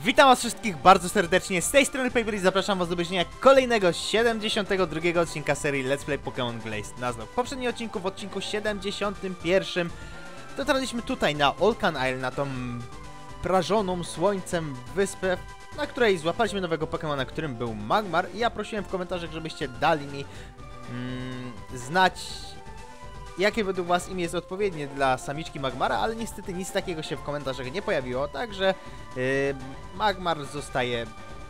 Witam was wszystkich bardzo serdecznie, z tej strony Paper i zapraszam was do obejrzenia kolejnego 72 odcinka serii Let's Play Pokémon Glazed Nuzlocke. W poprzednim odcinku, w odcinku 71, dotarliśmy tutaj na Olcan Isle, na tą prażoną słońcem wyspę, na której złapaliśmy nowego Pokémona, którym był Magmar, i ja prosiłem w komentarzach, żebyście dali mi znać, jakie według was imię jest odpowiednie dla samiczki Magmara, ale niestety nic takiego się w komentarzach nie pojawiło, także Magmar zostaje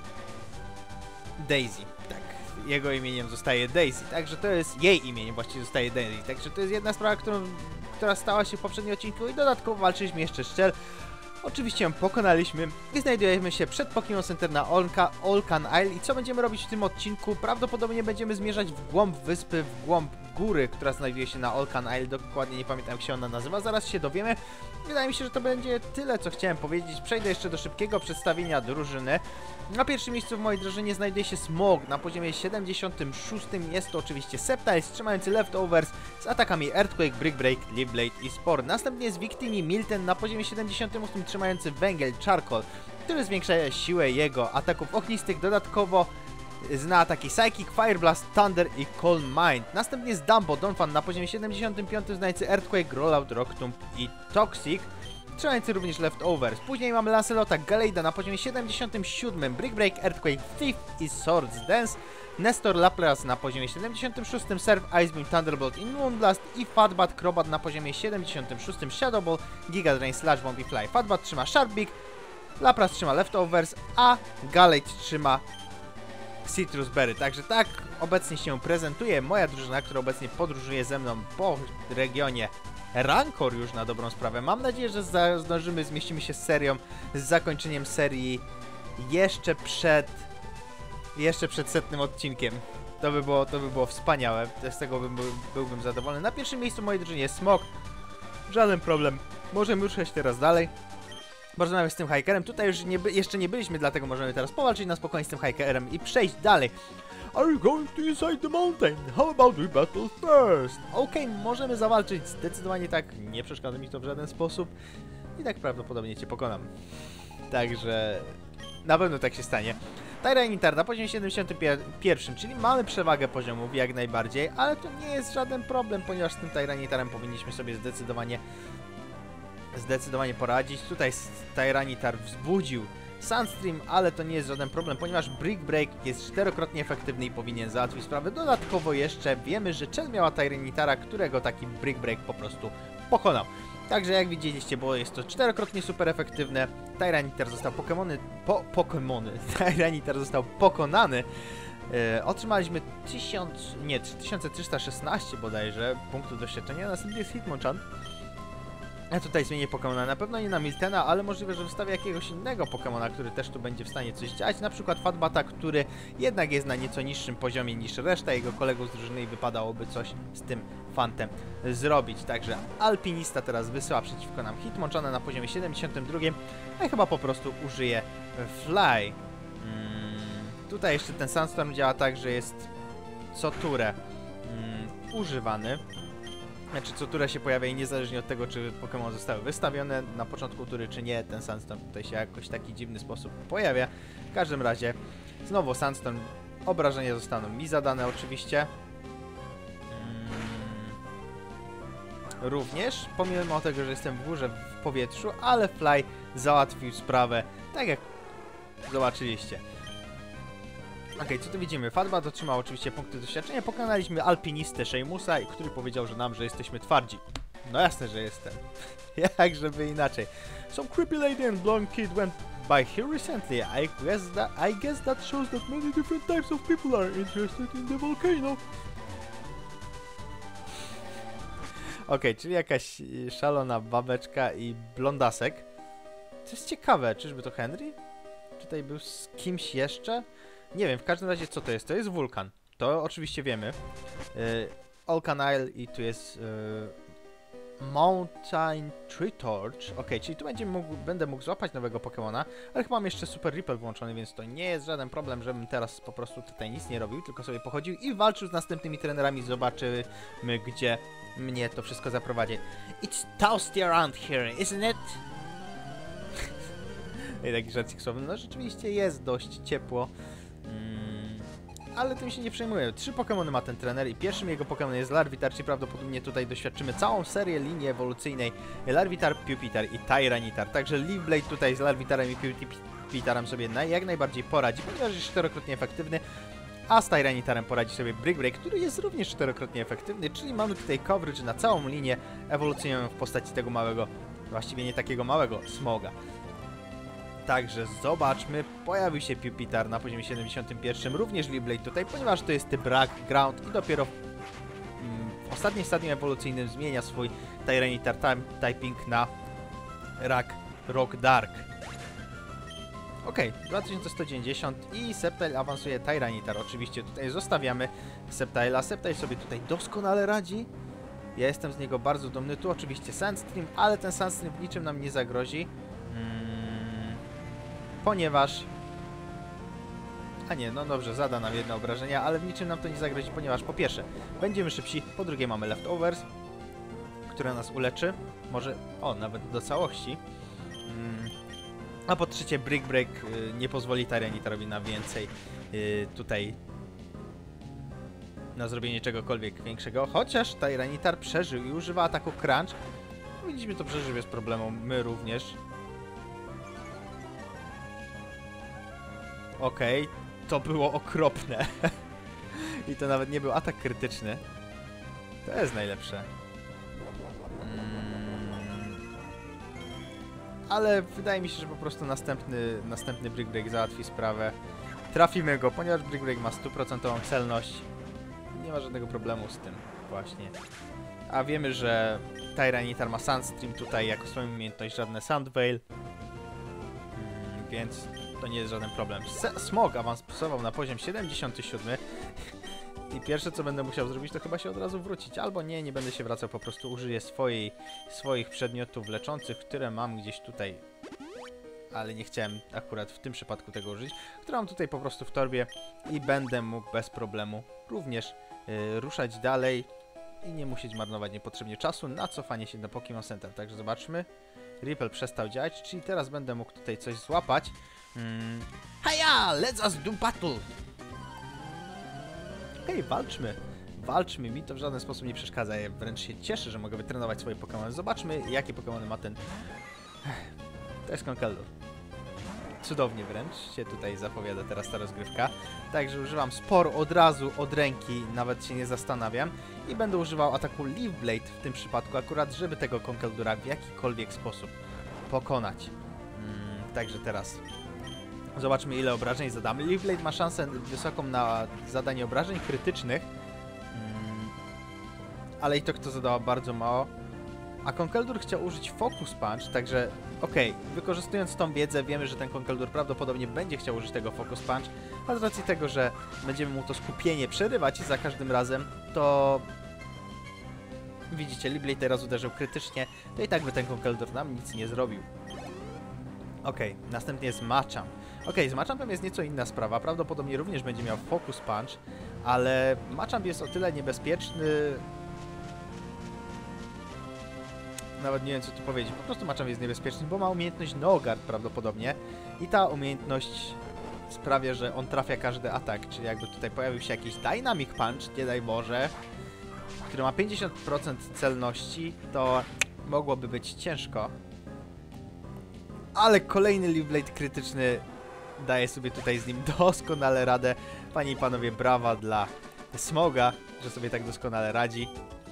Daisy, tak, jego imieniem zostaje Daisy, także to jest jej imieniem, właściwie zostaje Daisy, także to jest jedna sprawa, która stała się w poprzednim odcinku, i dodatkowo walczyliśmy jeszcze z Chell. Oczywiście ją pokonaliśmy i znajdujemy się przed Pokémon Center na Olcan Isle. I co będziemy robić w tym odcinku? Prawdopodobnie będziemy zmierzać w głąb wyspy, w głąb góry, która znajduje się na Olcan Isle. Dokładnie nie pamiętam, jak się ona nazywa, zaraz się dowiemy. Wydaje mi się, że to będzie tyle, co chciałem powiedzieć. Przejdę jeszcze do szybkiego przedstawienia drużyny. Na pierwszym miejscu w mojej drużynie znajduje się Smog na poziomie 76. Jest to oczywiście Sceptile trzymający Leftovers z atakami Earthquake, Brick Break, Leaf Blade i Spore. Następnie jest Victini Milton na poziomie 78. trzymający Węgiel, Charcoal, który zwiększa siłę jego ataków ognistych. Dodatkowo zna ataki Psychic, Fire Blast, Thunder i Calm Mind. Następnie jest Dumbo Donphan na poziomie 75. znający Earthquake, Rollout, Rock Tomb i Toxic, trzymający również Leftovers. Później mamy Lancelota Gallade na poziomie 77. Brick Break, Earthquake, Thief i Swords Dance. Nestor Lapras na poziomie 76. Surf, Ice Beam, Thunderbolt i Moonblast. I Fatbat Crobat na poziomie 76. Shadow Ball, Giga Drain, Slash Bomb i Fly. Fatbat trzyma Sharp Beak, Lapras trzyma Leftovers, a Gallade trzyma Citrus Berry. Także tak obecnie się prezentuje moja drużyna, która obecnie podróżuje ze mną po regionie Rancor już na dobrą sprawę. Mam nadzieję, że zdążymy, zmieścimy się z serią, z zakończeniem serii jeszcze przed 100. odcinkiem. To by było wspaniałe, z tego byłbym zadowolony. Na pierwszym miejscu w mojej drużynie jest Smog. Żaden problem, możemy ruszać teraz dalej. Porozmawiamy z tym hikerem. Tutaj już jeszcze nie byliśmy, dlatego możemy teraz powalczyć na spokojnie z tym hikerem i przejść dalej. Are you going to inside the mountain? How about we battle first? Okej, możemy zawalczyć, zdecydowanie tak, nie przeszkadza mi to w żaden sposób i tak prawdopodobnie cię pokonam. Także na pewno tak się stanie. Tyranitar na poziomie 71, czyli mamy przewagę poziomów jak najbardziej, ale to nie jest żaden problem, ponieważ z tym Tyranitarem powinniśmy sobie zdecydowanie poradzić. Tutaj Tyranitar wzbudził Sunstream, ale to nie jest żaden problem, ponieważ Brick Break jest 4-krotnie efektywny i powinien załatwić sprawę. Dodatkowo jeszcze wiemy, że Chell miała Tyranitara, którego taki Brick Break po prostu pokonał. Także jak widzieliście, bo jest to 4-krotnie super efektywne, Tyranitar został Tyranitar został pokonany. Otrzymaliśmy 3316 bodajże punktów doświadczenia. Następnie jest Hitmonchan. Ja tutaj zmienię Pokemona, na pewno nie na Miltena, ale możliwe, że wstawię jakiegoś innego Pokemona, który też tu będzie w stanie coś działać. Na przykład Fatbata, który jednak jest na nieco niższym poziomie niż reszta jego kolegów z drużyny i wypadałoby coś z tym fantem zrobić. Także Alpinista teraz wysyła przeciwko nam Hitmonchana na poziomie 72, a ja chyba po prostu użyję Fly. Tutaj jeszcze ten Sandstorm działa tak, że jest co turę używany. Znaczy co turę się pojawia i niezależnie od tego, czy Pokémon zostały wystawione na początku tury, czy nie, ten Sandstorm tutaj się jakoś w taki dziwny sposób pojawia. W każdym razie, znowu Sandstorm, obrażenia zostaną mi zadane oczywiście. Również, pomimo tego, że jestem w górze w powietrzu, ale Fly załatwił sprawę, tak jak zobaczyliście. Okej, co tu widzimy? Fatbat otrzymał oczywiście punkty doświadczenia. Pokonaliśmy Alpinistę Sheamusa, który powiedział, że jesteśmy twardzi. No jasne, że jestem. Jak żeby inaczej. Some creepy lady and blonde kid went by here recently. I guess that shows that many different types of people are interested in the volcano. Okej, czyli jakaś szalona babeczka i blondasek. To jest ciekawe, czyżby to Henry? Tutaj był z kimś jeszcze? Nie wiem, w każdym razie co to jest? To jest wulkan. To oczywiście wiemy. Olcan Isle i tu jest Mountain Tree Torch. Okej, czyli tu będę mógł złapać nowego Pokemona, ale chyba mam jeszcze Super Ripple włączony, więc to nie jest żaden problem, żebym teraz po prostu tutaj nic nie robił, tylko sobie pochodził i walczył z następnymi trenerami. Zobaczymy, gdzie mnie to wszystko zaprowadzi. It's toasty around here, isn't it? I taki żarcik słowny. No rzeczywiście jest dość ciepło. Ale tym się nie przejmuję. 3 Pokémony ma ten trener i pierwszym jego Pokémon jest Larvitar, czyli prawdopodobnie tutaj doświadczymy całą serię linii ewolucyjnej Larvitar, Pupitar i Tyranitar. Także Leaf Blade tutaj z Larvitarem i Pupitarem sobie jak najbardziej poradzi, ponieważ jest 4-krotnie efektywny, a z Tyranitarem poradzi sobie Brick Break, który jest również 4-krotnie efektywny, czyli mamy tutaj coverage na całą linię ewolucyjną w postaci tego małego, właściwie nie takiego małego, Smoga. Także zobaczmy, pojawił się Pupitar na poziomie 71, również Leaf Blade tutaj, ponieważ to jest typ Ground i dopiero w ostatnim stadium ewolucyjnym zmienia swój Tyranitar typing na Rock Dark. Ok, 2190 i Sceptile awansuje Tyranitar. Oczywiście tutaj zostawiamy Sceptile'a. Sceptile sobie tutaj doskonale radzi. Ja jestem z niego bardzo dumny. Tu oczywiście Sandstream, ale ten Sandstream w niczym nam nie zagrozi. Ponieważ... A nie, no dobrze, zada nam jedno obrażenia, ale w niczym nam to nie zagrozi, ponieważ po pierwsze będziemy szybsi, po drugie mamy Leftovers, które nas uleczy. Może... O, nawet do całości. A po trzecie Brick Break nie pozwoli Tyranitarowi na więcej tutaj na zrobienie czegokolwiek większego, chociaż Tyranitar przeżył i używa ataku Crunch. Widzieliśmy, to przeżył bez problemu, my również. Okej, to było okropne. I to nawet nie był atak krytyczny. To jest najlepsze. Ale wydaje mi się, że po prostu następny Brick Break załatwi sprawę. Trafimy go, ponieważ Brick Break ma 100% celność. Nie ma żadnego problemu z tym właśnie. A wiemy, że Tyranitar ma Sandstream tutaj jako swoją umiejętność, żadne Sandveil. Więc to nie jest żaden problem. Smog awansował na poziom 77. I pierwsze co będę musiał zrobić, to chyba się od razu wrócić. Albo nie będę się wracał, po prostu użyję swoich przedmiotów leczących, które mam gdzieś tutaj. Ale nie chciałem akurat w tym przypadku tego użyć. Które mam tutaj po prostu w torbie i będę mógł bez problemu również ruszać dalej i nie musieć marnować niepotrzebnie czasu na cofanie się do Pokémon Center. Także zobaczmy. Ripple przestał działać, czyli teraz będę mógł tutaj coś złapać. Haja! Let's us do battle! Hej, walczmy! Walczmy, mi to w żaden sposób nie przeszkadza. Ja wręcz się cieszę, że mogę wytrenować swoje Pokémony. Zobaczmy, jakie Pokémony ma ten... To jest Conkeldurr. Cudownie wręcz się tutaj zapowiada teraz ta rozgrywka. Także używam Spore od razu, od ręki, nawet się nie zastanawiam. I będę używał ataku Leaf Blade w tym przypadku akurat, żeby tego Conkeldurra w jakikolwiek sposób pokonać. Także teraz zobaczmy, ile obrażeń zadamy. Leaf Blade ma szansę wysoką na zadanie obrażeń krytycznych. Ale i to kto zadała bardzo mało. A Conkeldurr chciał użyć Focus Punch, także okej, wykorzystując tą wiedzę wiemy, że ten Conkeldurr prawdopodobnie będzie chciał użyć tego Focus Punch, a z racji tego, że będziemy mu to skupienie przerywać za każdym razem, to widzicie, Leaf Blade teraz uderzył krytycznie, to i tak by ten Conkeldurr nam nic nie zrobił. Okej, następnie jest Machamp. Okej, z Machampem jest nieco inna sprawa, prawdopodobnie również będzie miał Focus Punch, ale Machamp jest o tyle niebezpieczny... Nawet nie wiem, co tu powiedzieć. Po prostu Machamp jest niebezpieczny, bo ma umiejętność No Guard prawdopodobnie. I ta umiejętność sprawia, że on trafia każdy atak. Czyli jakby tutaj pojawił się jakiś Dynamic Punch, nie daj Boże, który ma 50% celności, to mogłoby być ciężko. Ale kolejny Leaf Blade krytyczny daje sobie tutaj z nim doskonale radę. Panie i panowie, brawa dla Smoga, że sobie tak doskonale radzi.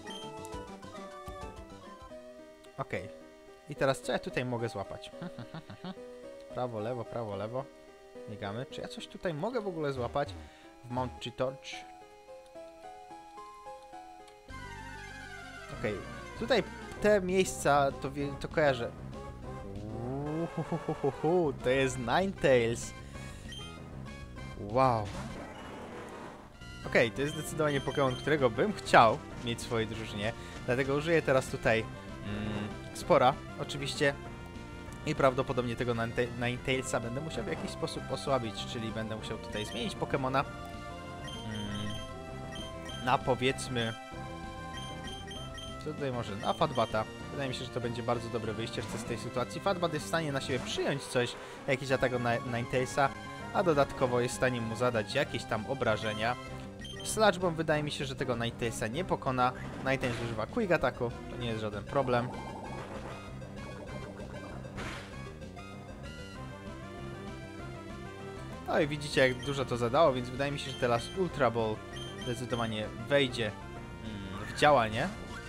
Okej. I teraz co ja tutaj mogę złapać? Prawo, lewo, prawo, lewo. Biegamy. Czy ja coś tutaj mogę w ogóle złapać? W Mount Torch. Okej. Tutaj te miejsca to kojarzę. To jest Ninetales. Wow. Okej, to jest zdecydowanie Pokémon, którego bym chciał mieć w swojej drużynie. Dlatego użyję teraz tutaj Spora, oczywiście. I prawdopodobnie tego Ninetalesa będę musiał w jakiś sposób osłabić, czyli będę musiał tutaj zmienić Pokémona na, powiedzmy, co tutaj może, na Fatbata. Wydaje mi się, że to będzie bardzo dobre wyjście z tej sytuacji. Fatbad jest w stanie na siebie przyjąć coś, jakiś atak od Ninetale'a, a dodatkowo jest w stanie mu zadać jakieś tam obrażenia. Sludge Bomb wydaje mi się, że tego Ninetale'a nie pokona. Ninetales używa Quick Attacku, to nie jest żaden problem. No i widzicie, jak dużo to zadało, więc wydaje mi się, że teraz Ultra Ball zdecydowanie wejdzie w działanie.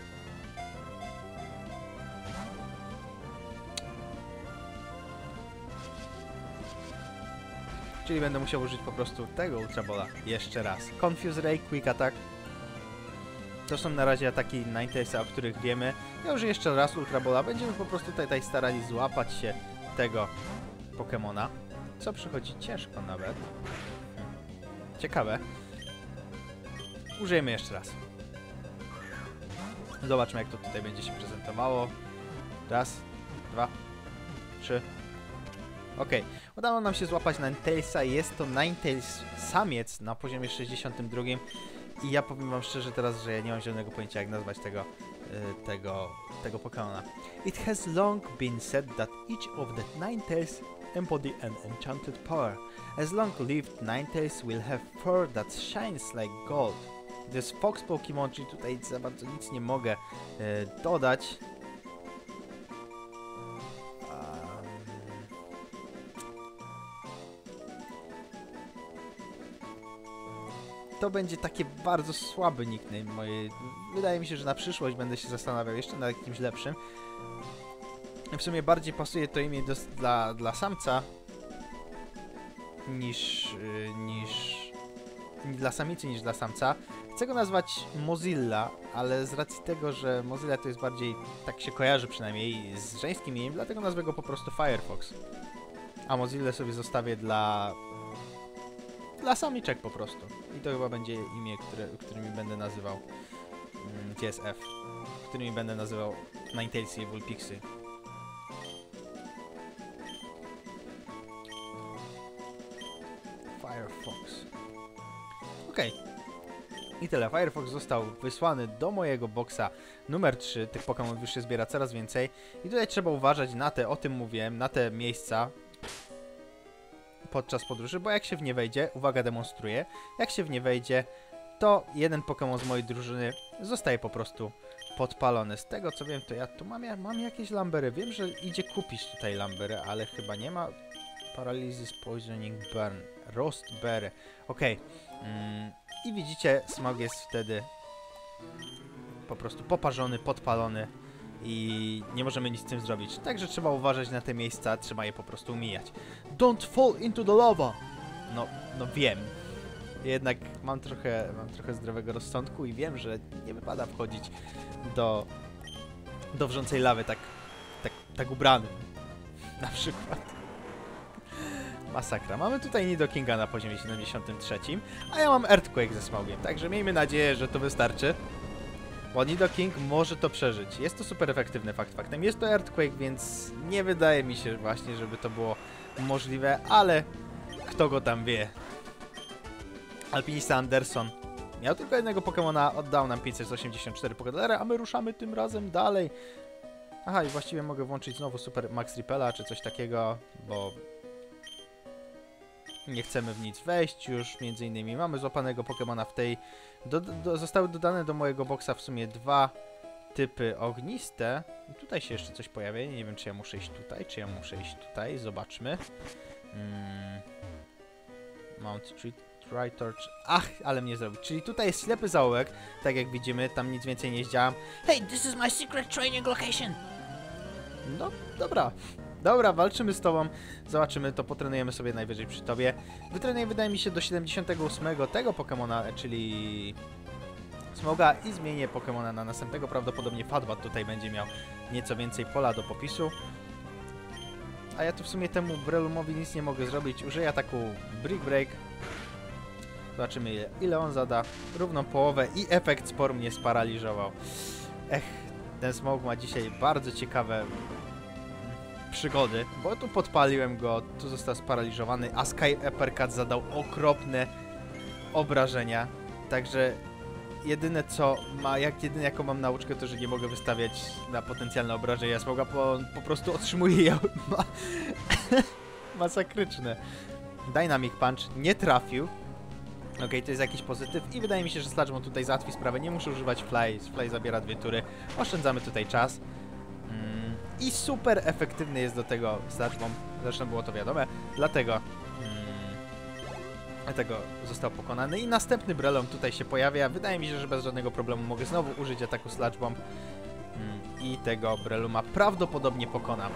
Czyli będę musiał użyć po prostu tego Ultra Balla jeszcze raz. Confuse Ray, Quick Attack. To są na razie ataki Ninetale'a, o których wiemy. Ja użyję jeszcze raz Ultra Balla. Będziemy po prostu tutaj starali złapać się tego Pokemona. Co przychodzi ciężko nawet. Ciekawe. Użyjemy jeszcze raz. Zobaczmy, jak to tutaj będzie się prezentowało. Raz, dwa, trzy. Okej. Udało nam się złapać Ninetale'a. Jest to Ninetales samiec na poziomie 62. I ja powiem wam szczerze teraz, że ja nie mam zielonego pojęcia, jak nazwać tego Pokemona. It has long been said that each of the Ninetales embody an enchanted power. As long-lived Ninetales will have fur that shines like gold. To jest Fox Pokemon, czyli tutaj za bardzo nic nie mogę dodać. To będzie taki bardzo słaby nickname mojej. Wydaje mi się, że na przyszłość będę się zastanawiał jeszcze nad jakimś lepszym. W sumie bardziej pasuje to imię dla samca niż dla samicy niż dla samca. Chcę go nazwać Mozilla, ale z racji tego, że Mozilla to jest bardziej, tak się kojarzy przynajmniej, z żeńskim imieniem, dlatego nazwę go po prostu Firefox. A Mozilla sobie zostawię dla samiczek po prostu. I to chyba będzie imię, którymi będę nazywał TSF. Którymi będę nazywał Ninetales i Vulpixy. Firefox. Okej. I tyle. Firefox został wysłany do mojego boksa numer 3. Tych Pokémon już się zbiera coraz więcej. I tutaj trzeba uważać na te, o tym mówiłem, na te miejsca podczas podróży, bo jak się w nie wejdzie, uwaga, demonstruję, jak się w nie wejdzie, to jeden Pokémon z mojej drużyny zostaje po prostu podpalony. Z tego co wiem, to ja tu mam jakieś lambery. Wiem, że idzie kupić tutaj lambery, ale chyba nie ma. Paralysis, Poisoning, Burn, Roast Berry. Okej. I widzicie, Smog jest wtedy po prostu poparzony, podpalony i nie możemy nic z tym zrobić. Także trzeba uważać na te miejsca, trzeba je po prostu omijać. Don't fall into the lava! No wiem. Jednak mam trochę zdrowego rozsądku i wiem, że nie wypada wchodzić do wrzącej lawy tak ubranym. Na przykład. Masakra. Mamy tutaj Nidokinga na poziomie 73, a ja mam Earthquake ze Smogiem, także miejmy nadzieję, że to wystarczy. Bo Nidoking może to przeżyć. Jest to super efektywne faktem. Jest to Earthquake, więc nie wydaje mi się właśnie, żeby to było możliwe, ale kto go tam wie. Alpinista Anderson miał tylko jednego Pokemona, oddał nam 584 Pokédolary, a my ruszamy tym razem dalej. Aha, i właściwie mogę włączyć znowu Super Max Repella czy coś takiego, bo nie chcemy w nic wejść już. Między innymi mamy złapanego Pokemona w tej... zostały dodane do mojego boksa w sumie dwa typy ogniste. I tutaj się jeszcze coś pojawia. Nie wiem, czy ja muszę iść tutaj, czy ja muszę iść tutaj. Zobaczmy. Mount Tritorch. Ach, ale mnie zrobił. Czyli tutaj jest ślepy zaułek. Tak jak widzimy, tam nic więcej nie zdziałam. Hey, this is my secret training location! No, dobra. Dobra, walczymy z tobą. Zobaczymy, to potrenujemy sobie najwyżej przy tobie. Wytrenuję, wydaje mi się, do 78 tego Pokemona, czyli Smoga, i zmienię Pokemona na następnego. Prawdopodobnie Fatbat tutaj będzie miał nieco więcej pola do popisu. A ja tu w sumie temu Brelumowi nic nie mogę zrobić. Użyję ataku Brick Break. Zobaczymy, ile on zada. Równą połowę i efekt spor mnie sparaliżował. Ten Smog ma dzisiaj bardzo ciekawe przygody, bo tu podpaliłem go, tu został sparaliżowany, a Sky Uppercut zadał okropne obrażenia. Także jedyne jaką mam nauczkę, to że nie mogę wystawiać na potencjalne obrażenia Smoga, bo on po prostu otrzymuje je masakryczne. Dynamic Punch nie trafił. Okej, to jest jakiś pozytyw i wydaje mi się, że Sludge Bomb tutaj załatwi sprawę. Nie muszę używać Fly, Fly zabiera 2 tury. Oszczędzamy tutaj czas. I super efektywny jest do tego Sludge Bomb. Zresztą było to wiadome. Dlatego został pokonany. I następny Breloom tutaj się pojawia. Wydaje mi się, że bez żadnego problemu mogę znowu użyć ataku Sludge Bomb. I tego Brelooma prawdopodobnie pokonam.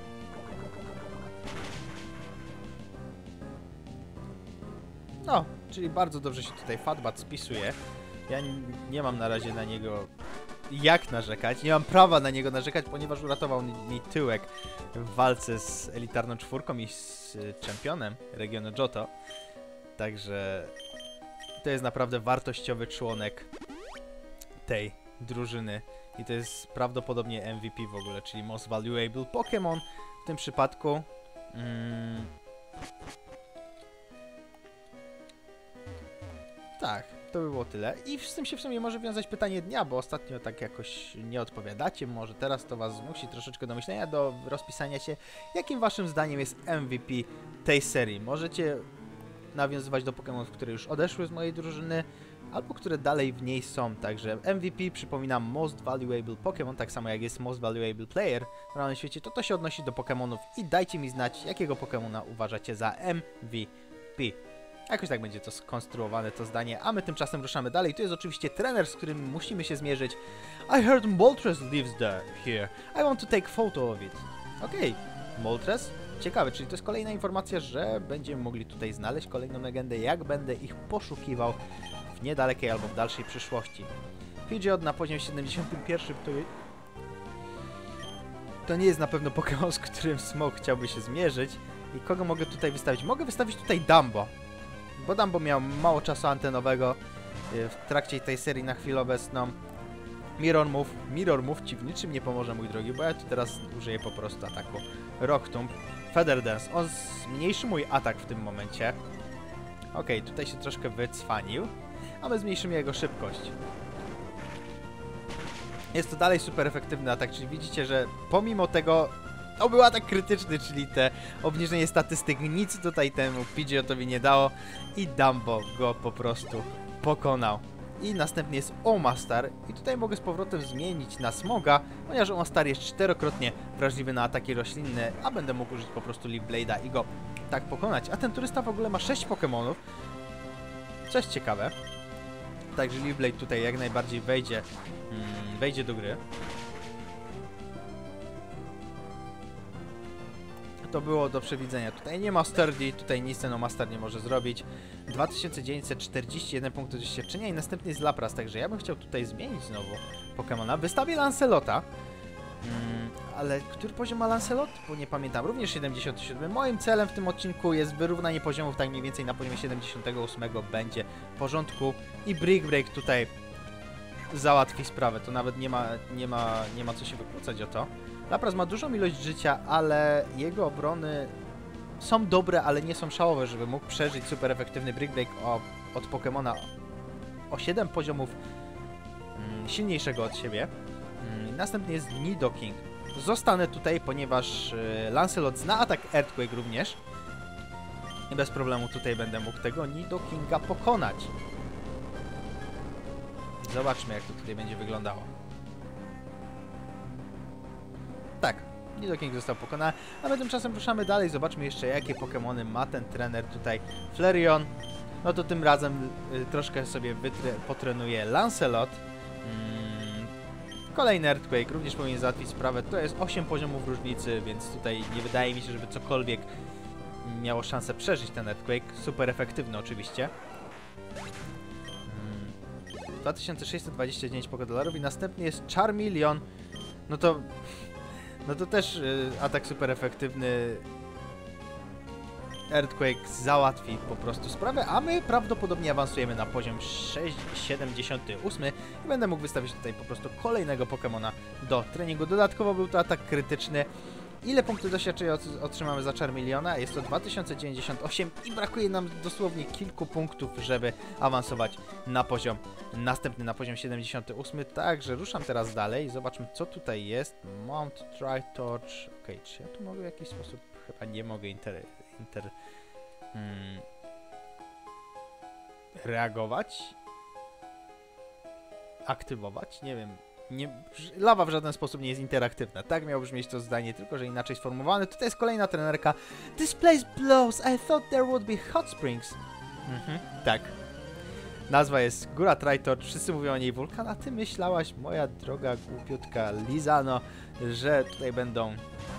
No, czyli bardzo dobrze się tutaj Fatbat spisuje. Ja nie mam na razie na niego jak narzekać. Nie mam prawa na niego narzekać, ponieważ uratował mi tyłek w walce z elitarną czwórką i z czempionem regionu Johto. Także to jest naprawdę wartościowy członek tej drużyny. I to jest prawdopodobnie MVP w ogóle, czyli Most Valuable Pokémon w tym przypadku. Tak, to by było tyle. I z tym się w sumie może wiązać pytanie dnia, bo ostatnio tak jakoś nie odpowiadacie. Może teraz to was zmusi troszeczkę do myślenia, do rozpisania się, jakim waszym zdaniem jest MVP tej serii. Możecie nawiązywać do Pokémonów, które już odeszły z mojej drużyny, albo które dalej w niej są. Także MVP, przypominam, Most Valuable Pokémon, tak samo jak jest Most Valuable Player w realnym świecie, to się odnosi do Pokémonów i dajcie mi znać, jakiego Pokémona uważacie za MVP. Jakoś tak będzie to skonstruowane, to zdanie, a my tymczasem ruszamy dalej. Tu jest oczywiście trener, z którym musimy się zmierzyć. I heard Moltres lives here. I want to take photo of it. Okej, Moltres? Ciekawe, czyli to jest kolejna informacja, że będziemy mogli tutaj znaleźć kolejną legendę, jak będę ich poszukiwał w niedalekiej albo w dalszej przyszłości. Pidgeot na poziomie 71, to nie jest na pewno Pokémon, z którym Smog chciałby się zmierzyć. I kogo mogę tutaj wystawić? Mogę wystawić tutaj Dumbo. Bo Dumbo miał mało czasu antenowego w trakcie tej serii na chwilę obecną. Mirror Move ci w niczym nie pomoże, mój drogi, bo ja tu teraz użyję po prostu ataku Rock Tomb. Feather Dance, on zmniejszy mój atak w tym momencie. Okej, tutaj się troszkę wycwanił, a my zmniejszymy jego szybkość. Jest to dalej super efektywny atak, czyli widzicie, że pomimo tego to był atak krytyczny, czyli te obniżenie statystyk, nic tutaj temu Pidgeotowi nie dało i Dumbo go po prostu pokonał. I następnie jest Omastar i tutaj mogę z powrotem zmienić na Smoga, ponieważ Omastar jest 4-krotnie wrażliwy na ataki roślinne, a będę mógł użyć po prostu Leaf Blade'a i go tak pokonać. A ten turysta w ogóle ma 6 Pokémonów, co jest ciekawe. Także Leaf Blade tutaj jak najbardziej wejdzie do gry. To było do przewidzenia. Tutaj nie ma Sturdy, tutaj nic ten Omastar nie może zrobić. 2941 punktów doświadczenia i następny jest Lapras, także ja bym chciał tutaj zmienić znowu Pokemona. Wystawię Lancelota, ale który poziom ma Lancelot? Bo nie pamiętam. Również 77. Moim celem w tym odcinku jest wyrównanie poziomów, tak mniej więcej na poziomie 78 będzie w porządku i Brick Break tutaj załatwi sprawę. To nawet nie ma co się wykłócać o to. Lapras ma dużą ilość życia, ale jego obrony są dobre, ale nie są szałowe, żeby mógł przeżyć super efektywny Brick Break od Pokemona o 7 poziomów silniejszego od siebie. Następnie jest Nidoking. Zostanę tutaj, ponieważ Lancelot zna atak Earthquake również. I bez problemu tutaj będę mógł tego Nidokinga pokonać. Zobaczmy, jak to tutaj będzie wyglądało. Tak, Nidoking został pokonany, a my tymczasem ruszamy dalej. Zobaczmy jeszcze, jakie Pokemony ma ten trener tutaj. Flareon, no to tym razem troszkę sobie potrenuje Lancelot. Kolejny Earthquake również powinien załatwić sprawę. To jest 8 poziomów różnicy, więc tutaj nie wydaje mi się, żeby cokolwiek miało szansę przeżyć ten Earthquake. Super efektywny oczywiście. 2629 $, i następnie jest Charmeleon. No to też atak super efektywny. Earthquake załatwi po prostu sprawę, a my prawdopodobnie awansujemy na poziom 78 i będę mógł wystawić tutaj po prostu kolejnego Pokemona do treningu. Dodatkowo był to atak krytyczny Ile punktów doświadczenia otrzymamy za Charmeleona? Jest to 2098 i brakuje nam dosłownie kilku punktów, żeby awansować na poziom następny, na poziom 78. Także ruszam teraz dalej. Zobaczmy, co tutaj jest. Mount Tri-Torch. Okej, czy ja tu mogę w jakiś sposób? Chyba nie mogę reagować? Aktywować? Nie wiem. Lawa w żaden sposób nie jest interaktywna. Tak miało brzmieć to zdanie, tylko że inaczej sformułowane. Tutaj jest kolejna trenerka. This place blows. I thought there would be hot springs. Tak. Nazwa jest Góra Tri-Torch. Wszyscy mówią o niej wulkan, a ty myślałaś, moja droga głupiutka Lizano, że tutaj będą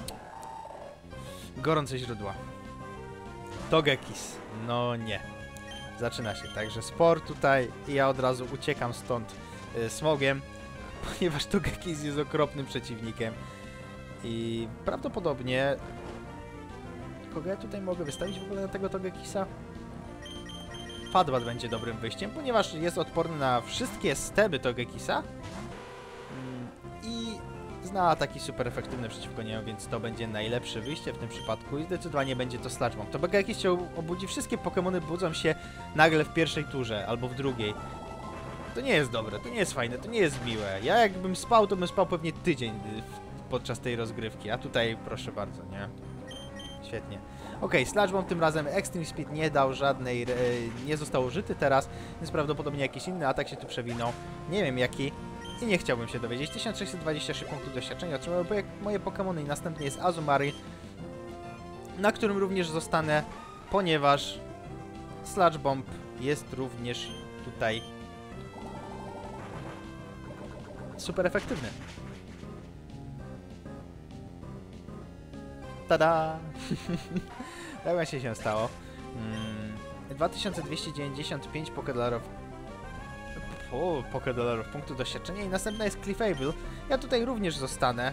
gorące źródła. Togekiss. No nie. Zaczyna się. Także sport tutaj i ja od razu uciekam stąd smogiem, ponieważ Togekiss jest okropnym przeciwnikiem i prawdopodobnie... Kogo ja tutaj mogę wystawić w ogóle na tego Togekissa? Fadbat będzie dobrym wyjściem, ponieważ jest odporny na wszystkie steby Togekissa i zna ataki super efektywne przeciwko niemu, więc to będzie najlepsze wyjście w tym przypadku i zdecydowanie będzie to Sludge Bomb. Togekiss się obudzi, wszystkie Pokémony budzą się nagle w pierwszej turze albo w drugiej. To nie jest dobre, to nie jest fajne, to nie jest miłe. Ja jakbym spał, to bym spał pewnie tydzień podczas tej rozgrywki, a tutaj proszę bardzo, nie? Świetnie. Okej, Sludge Bomb tym razem Extreme Speed nie dał żadnej, nie został użyty teraz, więc prawdopodobnie jakiś inny atak się tu przewinął. Nie wiem jaki i nie chciałbym się dowiedzieć. 1626 punktów doświadczenia otrzymałem moje Pokémony i następnie jest Azumarill, na którym również zostanę, ponieważ Sludge Bomb jest również tutaj super efektywny. Tada! Tak właśnie się stało. 2295 Pokédolarów punktów doświadczenia i następna jest Clefable. Ja tutaj również zostanę.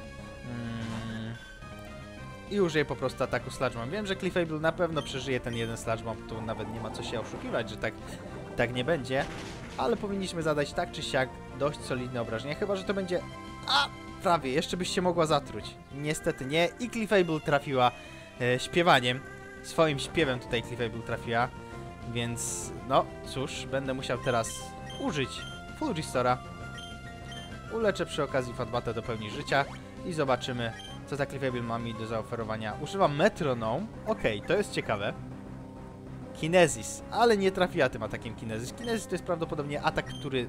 I użyję po prostu ataku Sludge Bomb. Wiem, że Clefable na pewno przeżyje ten jeden Sludge Bomb. Tu nawet nie ma co się oszukiwać, że tak nie będzie. Ale powinniśmy zadać tak czy siak dość solidne obrażenia. Chyba że to będzie... A! Prawie, jeszcze byś się mogła zatruć. Niestety nie. I Clefable trafiła śpiewaniem. Swoim śpiewem tutaj Clefable trafiła. Więc, no cóż, będę musiał teraz użyć Full Restora. Uleczę przy okazji Fadbata do pełni życia. I zobaczymy, co ta Clefable ma mi do zaoferowania. Używam Metronome. Okej, to jest ciekawe. Kinesis, ale nie trafiła tym atakiem Kinesis. Kinesis to jest prawdopodobnie atak, który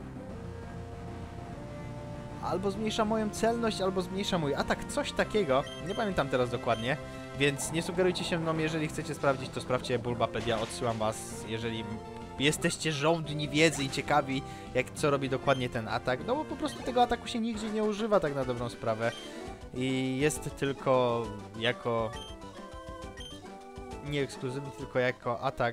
albo zmniejsza moją celność, albo zmniejsza mój atak, coś takiego. Nie pamiętam teraz dokładnie, więc nie sugerujcie się mną, jeżeli chcecie sprawdzić, to sprawdźcie Bulbapedia, odsyłam was, jeżeli jesteście żądni wiedzy i ciekawi, co robi dokładnie ten atak, no bo po prostu tego ataku się nigdzie nie używa, tak na dobrą sprawę. I jest tylko jako... nie ekskluzywny, tylko jako atak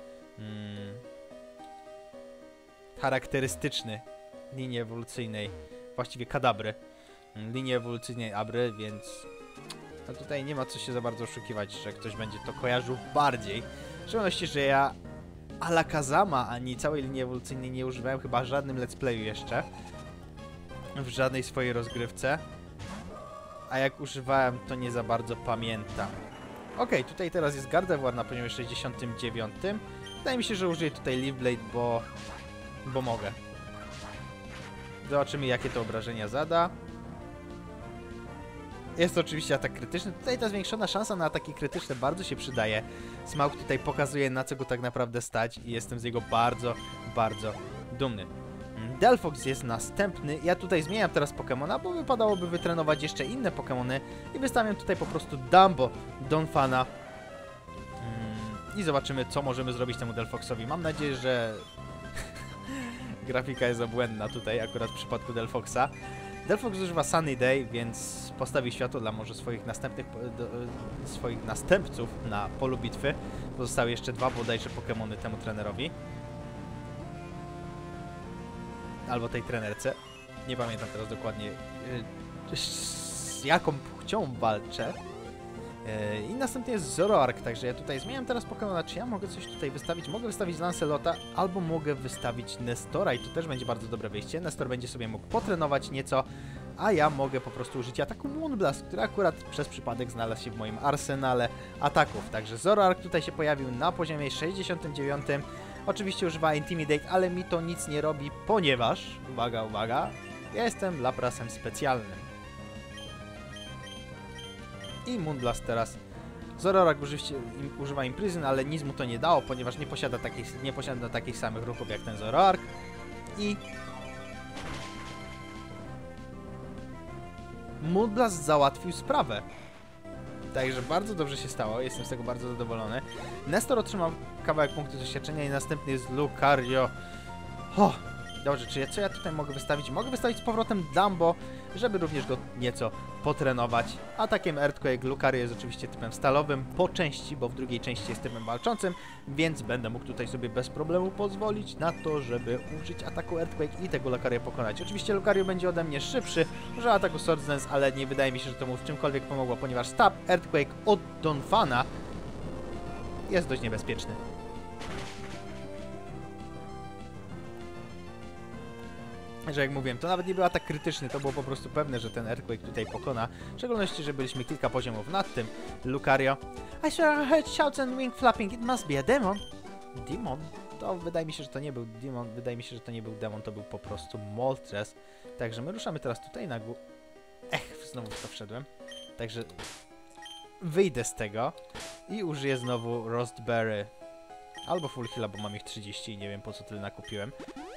charakterystyczny linii ewolucyjnej, właściwie Kadabry, linii ewolucyjnej Abry, więc no tutaj nie ma co się za bardzo oszukiwać, że ktoś będzie to kojarzył bardziej. W szczególności, że ja Alakazama ani całej linii ewolucyjnej nie używałem chyba w żadnym let's playu jeszcze, w żadnej swojej rozgrywce, a jak używałem, to nie za bardzo pamiętam. Okej, tutaj teraz jest Gardevoir na poziomie 69. Wydaje mi się, że użyję tutaj Leaf Blade, bo mogę. Zobaczymy, jakie to obrażenia zada. Jest to oczywiście atak krytyczny. Tutaj ta zwiększona szansa na ataki krytyczne bardzo się przydaje. Smaug tutaj pokazuje, na co go tak naprawdę stać i jestem z niego bardzo, bardzo dumny. Delphox jest następny. Ja tutaj zmieniam teraz Pokemona, bo wypadałoby wytrenować jeszcze inne Pokemony i wystawiam tutaj po prostu Dumbo Donphana. I zobaczymy, co możemy zrobić temu Delphoxowi. Mam nadzieję, że grafika jest obłędna tutaj, akurat w przypadku Delphoxa. Delphox używa Sunny Day, więc postawi światło dla może swoich następców na polu bitwy. Pozostały jeszcze dwa bodajże Pokemony temu trenerowi. Albo tej trenerce. Nie pamiętam teraz dokładnie, z jaką płcią walczę. I następnie jest Zoroark, także ja tutaj zmieniam teraz Pokemona. Czy ja mogę coś tutaj wystawić? Mogę wystawić Lancelota, albo mogę wystawić Nestora i to też będzie bardzo dobre wyjście. Nestor będzie sobie mógł potrenować nieco a ja mogę po prostu użyć ataku Moonblast, który akurat przez przypadek znalazł się w moim arsenale ataków. Także Zoroark tutaj się pojawił na poziomie 69. Oczywiście używa Intimidate, ale mi to nic nie robi, ponieważ, uwaga, uwaga, ja jestem Laprasem specjalnym. I Moonblast teraz. Zoroark używa Imprison, ale nic mu to nie dało, ponieważ nie posiada takich samych ruchów jak ten Zoroark. I Moonblast załatwił sprawę. Także bardzo dobrze się stało, jestem z tego bardzo zadowolony. Nestor otrzymał kawałek punktu doświadczenia i następny jest Lucario. Dobrze, co ja tutaj mogę wystawić? Mogę wystawić z powrotem Dumbo, żeby również go nieco potrenować. Atakiem Earthquake Lucario jest oczywiście typem stalowym po części, bo w drugiej części jest typem walczącym, więc będę mógł tutaj sobie bez problemu pozwolić na to, żeby użyć ataku Earthquake i tego Lucario pokonać. Oczywiście Lucario będzie ode mnie szybszy, używa ataku Swords Dance, ale nie wydaje mi się, że to mu w czymkolwiek pomogło, ponieważ Stab Earthquake od Donphana jest dość niebezpieczny. Że jak mówiłem, to nawet nie był atak krytyczny, to było po prostu pewne, że ten Earthquake tutaj pokona. W szczególności, że byliśmy kilka poziomów nad tym. Lucario. I swear I heard shouts and wing flapping. It must be a demon. Demon? To wydaje mi się, że to nie był demon. Wydaje mi się, że to nie był demon, to był po prostu Moltres. Także my ruszamy teraz tutaj na górę. Znowu w to wszedłem. Także wyjdę z tego i użyję znowu Rostberry. Albo Full Heal'a, bo mam ich 30 i nie wiem po co tyle nakupiłem.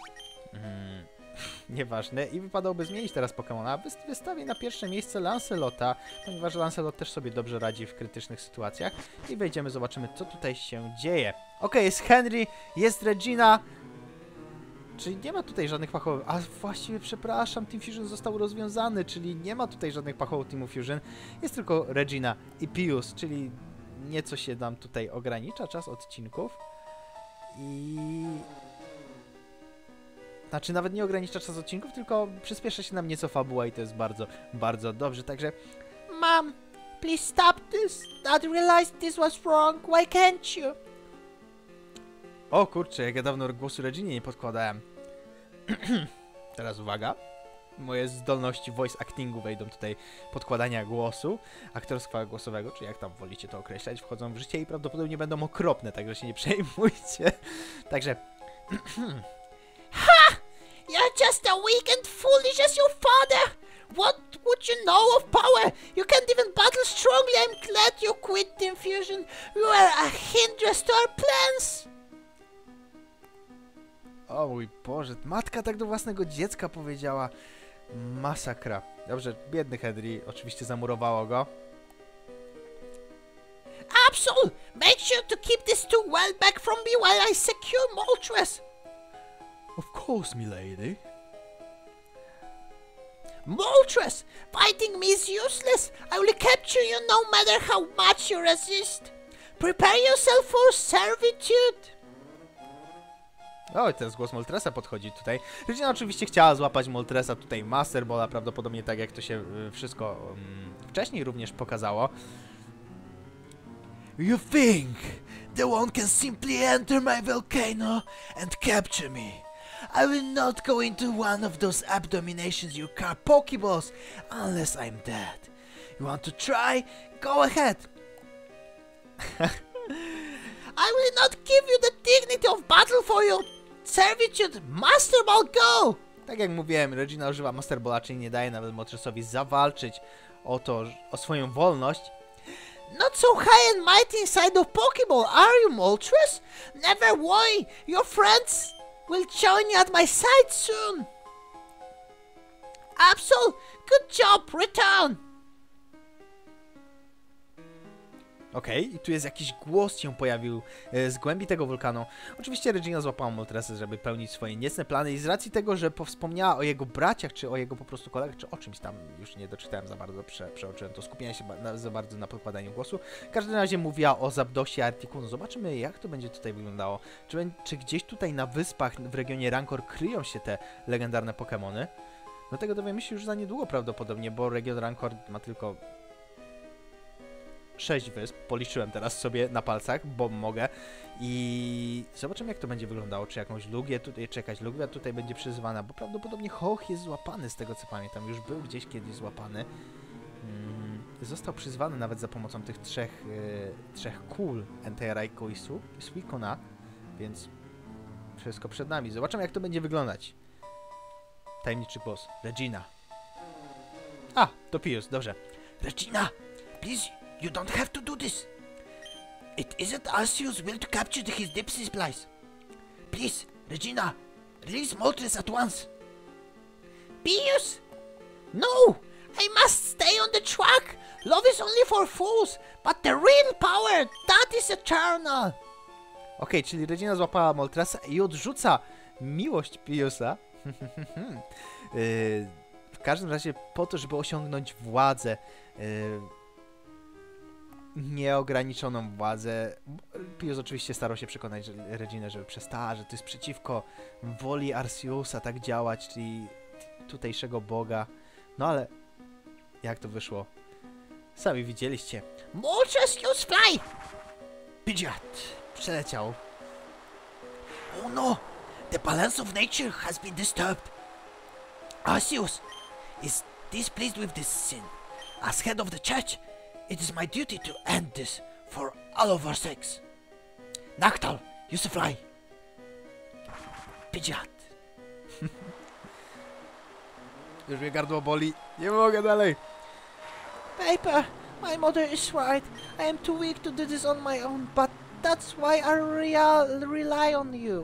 Nieważne. I wypadałoby zmienić teraz Pokemona. Wystawię na pierwsze miejsce Lancelota, ponieważ Lancelot też sobie dobrze radzi w krytycznych sytuacjach. I wejdziemy, zobaczymy, co tutaj się dzieje. Okej, jest Henry, jest Regina. Czyli nie ma tutaj żadnych pachołów. A właściwie, przepraszam, Team Fusion został rozwiązany, czyli nie ma tutaj żadnych pachołów Teamu Fusion. Jest tylko Regina i Pius, czyli nieco się nam tutaj ogranicza czas odcinków. Znaczy nawet nie ogranicza czas odcinków, tylko przyspiesza się nam nieco fabuła i to jest bardzo, bardzo dobrze. Także Mom, please stop this. Dad realized this was wrong. Why can't you? O kurczę, jak ja dawno głosu Reginie nie podkładałem. Teraz uwaga. Moje zdolności voice actingu wejdą tutaj, podkładania głosu aktorstwa głosowego, czy jak tam wolicie to określać, wchodzą w życie i prawdopodobnie będą okropne, także się nie przejmujcie. Także Ha! You're just as weak and foolish as your father! What would you know of power? You can't even battle strongly. I'm glad you quit Team Fusion. You are a hindrance to our plans! O mój Boże, matka tak do własnego dziecka powiedziała. Masakra. Dobrze, biedny Henry, oczywiście zamurowało go. Absol! Make sure to keep this two well back from me while I secure Moltres! Of course, milady. Moltres! Fighting me is useless! I will capture you no matter how much you resist! Prepare yourself for servitude! O, teraz głos Moltresa podchodzi tutaj. Regina oczywiście chciała złapać Moltresa tutaj Master Balla, prawdopodobnie tak jak to się wszystko wcześniej również pokazało. You think the one can simply enter my volcano and capture me? I will not go into one of those abominations you call Pokeballs unless I'm dead. You want to try? Go ahead. I will not give you the dignity of battle for your servitude. Master Ball, go! Tak jak mówiłem, Regina używa Master Balla, czyli nie daje nawet Moltresowi zawalczyć o swoją wolność. Not so high and mighty inside of Pokeball, are you, Moltres? Never worry, your friends will join you at my side soon. Absol, good job, return. Okej, i tu jest jakiś głos się pojawił z głębi tego wulkanu. Oczywiście Regina złapała Moltresa, żeby pełnić swoje niecne plany i z racji tego, że wspomniała o jego braciach, czy o jego po prostu kolegach, czy o czymś tam, już nie doczytałem za bardzo, przeoczyłem to, skupiałem się za bardzo na podkładaniu głosu. W każdym razie mówiła o Zapdosie Articuno. Zobaczymy, jak to będzie tutaj wyglądało. Czy gdzieś tutaj na wyspach w regionie Rancor kryją się te legendarne Pokemony? No tego dowiemy się już za niedługo prawdopodobnie, bo region Rancor ma tylko 6 wysp, policzyłem teraz sobie na palcach, bo mogę. I zobaczymy, jak to będzie wyglądało, czy jakąś Lugię tutaj, czy jakaś Lugia tutaj będzie przyzywana, bo prawdopodobnie Hoch jest złapany z tego, co pamiętam, już był gdzieś kiedyś złapany. Został przyzwany nawet za pomocą tych trzech kul Entei-Raiko i Suikona, więc wszystko przed nami. Zobaczymy, jak to będzie wyglądać. Tajemniczy głos. Regina. A, to Pius, dobrze. Regina, please, you don't have to do this. It isn't Arceus' will to capture his Dipsy's place. Please, Regina, release Moltres at once. Pius! No! I must stay on the track! Love is only for fools, but the real power, that is eternal! Okej, czyli Regina złapała Moltresa i odrzuca miłość Piusa. W każdym razie po to, żeby osiągnąć władzę, nieograniczoną władzę. Pius oczywiście starał się przekonać Reginę, żeby przestała, że to jest przeciwko woli Arceusa tak działać, czyli tutejszego boga. No ale jak to wyszło? Sami widzieliście. Moltres, use fly! Pidgeot przeleciał. Oh no! The balance of nature has been disturbed. Arceus is displeased with this sin. As head of the church, it is my duty to end this for all of our sakes. Noctowl, use a fly. Pidgeot. Już mnie gardło boli. Nie mogę dalej. Paper, my mother is right. I am too weak to do this on my own, but that's why I rely on you.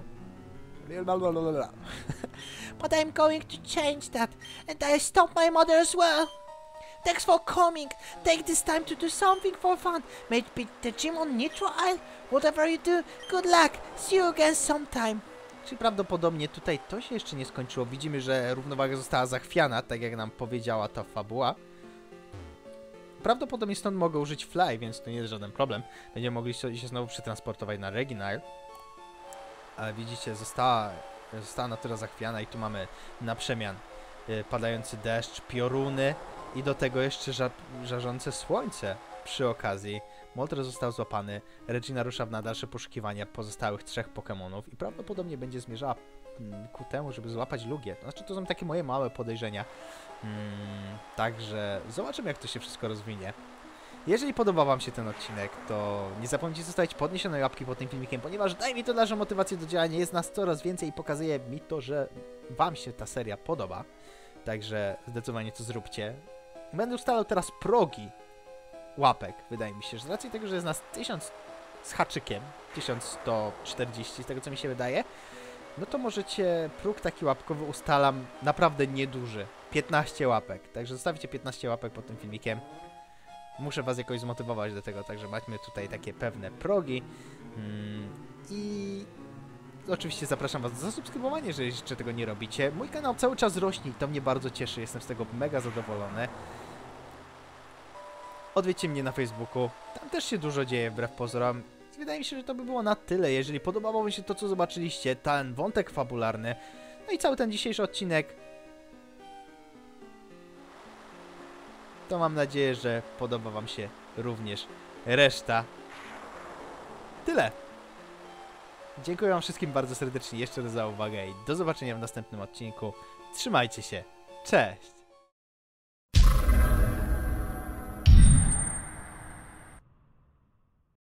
But I'm going to change that, and I stop my mother as well. Thanks for coming. Take this time to do something for fun. Maybe the gym on Nitro Isle? Whatever you do, good luck. See you again sometime. Czyli prawdopodobnie tutaj to się jeszcze nie skończyło. Widzimy, że równowaga została zachwiana, tak jak nam powiedziała ta fabuła. Prawdopodobnie stąd mogę użyć Fly, więc to nie jest żaden problem. Będziemy mogli się znowu przetransportować na Reginile. Ale widzicie, została natura zachwiana i tu mamy na przemian padający deszcz, pioruny i do tego jeszcze żarzące słońce przy okazji. Moltres został złapany, Regina rusza na dalsze poszukiwania pozostałych 3 Pokémonów i prawdopodobnie będzie zmierzała ku temu, żeby złapać Lugię. Znaczy, to są takie moje małe podejrzenia. Także zobaczymy, jak to się wszystko rozwinie. Jeżeli podobał wam się ten odcinek, to nie zapomnijcie zostawić podniesionej łapki pod tym filmikiem, ponieważ daje mi to dalszą motywację do działania, jest nas coraz więcej i pokazuje mi to, że wam się ta seria podoba. Także zdecydowanie to zróbcie. Będę ustalał teraz progi łapek, wydaje mi się, że z racji tego, że jest nas 1000 z haczykiem, 1140 z tego, co mi się wydaje, no to możecie, próg taki łapkowy ustalam naprawdę nieduży, 15 łapek, także zostawicie 15 łapek pod tym filmikiem. Muszę was jakoś zmotywować do tego, także macie tutaj takie pewne progi i oczywiście zapraszam was do zasubskrybowania, jeżeli jeszcze tego nie robicie. Mój kanał cały czas rośnie i to mnie bardzo cieszy, jestem z tego mega zadowolony. Odwiedźcie mnie na Facebooku, tam też się dużo dzieje wbrew pozorom. Wydaje mi się, że to by było na tyle. Jeżeli podobało wam się to, co zobaczyliście, ten wątek fabularny, no i cały ten dzisiejszy odcinek, to mam nadzieję, że podoba wam się również reszta. Tyle. Dziękuję wam wszystkim bardzo serdecznie jeszcze raz za uwagę i do zobaczenia w następnym odcinku. Trzymajcie się. Cześć!